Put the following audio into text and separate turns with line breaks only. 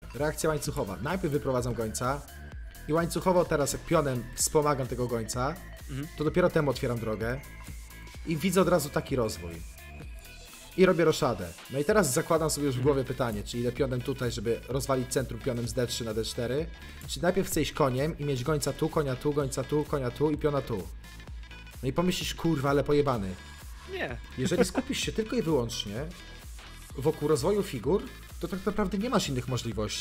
reakcja łańcuchowa. Najpierw wyprowadzam gońca i łańcuchowo teraz jak pionem wspomagam tego gońca, to dopiero temu otwieram drogę i widzę od razu taki rozwój. I robię roszadę. No i teraz zakładam sobie już w głowie pytanie, czy idę pionem tutaj, żeby rozwalić centrum pionem z D3 na D4, czy najpierw chcę iść koniem i mieć gońca tu, konia tu, gońca tu, konia tu i piona tu. No i pomyślisz, kurwa, ale pojebany.
Nie.
Jeżeli skupisz się tylko i wyłącznie wokół rozwoju figur, to tak naprawdę nie masz innych możliwości.